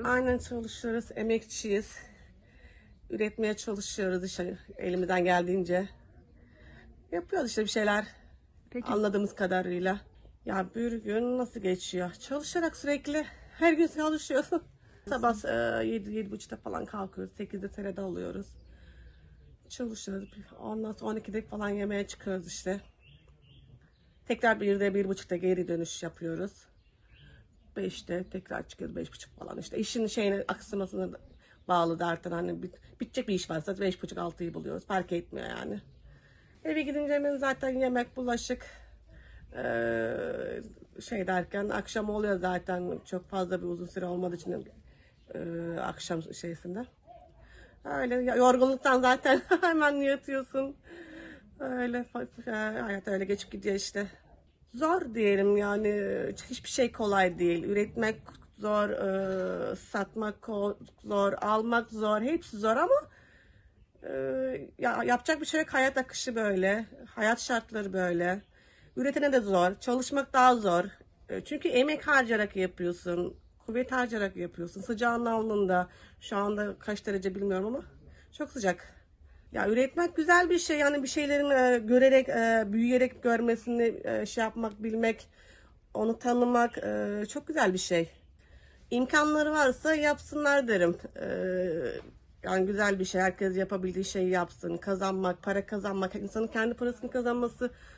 Aynen çalışıyoruz, emekçiyiz. Üretmeye çalışıyoruz işte elimizden geldiğince. Yapıyoruz işte bir şeyler Peki anladığımız kadarıyla. Ya bir gün nasıl geçiyor? Çalışarak sürekli her gün çalışıyorsun. Sabah 7-7.30'da falan kalkıyoruz. 8'de TR'de alıyoruz. Çalışıyoruz. Ondan sonra 12'de falan yemeğe çıkıyoruz işte. Tekrar 1'de 1.30'da geri dönüş yapıyoruz. 5'te tekrar çıkıyoruz 5.30 falan işte. İşin şeyine aksımasına bağlı zaten hani bitecek bir iş varsa 5.30-6'yı buluyoruz. Fark etmiyor yani. Eve gidince hemen zaten yemek, bulaşık şey derken akşam oluyor zaten çok fazla bir uzun süre olmadığı için akşam şeysinde. Öyle yorgunluktan zaten hemen yatıyorsun. Öyle hayat öyle geçip gidiyor işte. Zor diyelim yani hiçbir şey kolay değil. Üretmek zor, satmak zor, almak zor, hepsi zor ama ya yapacak bir şey yok. Hayat akışı böyle, hayat şartları böyle. Üretene de zor, çalışmak daha zor. Çünkü emek harcayarak yapıyorsun, kuvvet harcayarak yapıyorsun. Sıcağın alnında, şu anda kaç derece bilmiyorum ama çok sıcak. Ya üretmek güzel bir şey. Yani bir şeylerin görerek, büyüyerek görmesini şey yapmak, bilmek, onu tanımak çok güzel bir şey. İmkanları varsa yapsınlar derim. Yani güzel bir şey. Herkes yapabildiği şeyi yapsın. Kazanmak, para kazanmak, insanın kendi parasını kazanması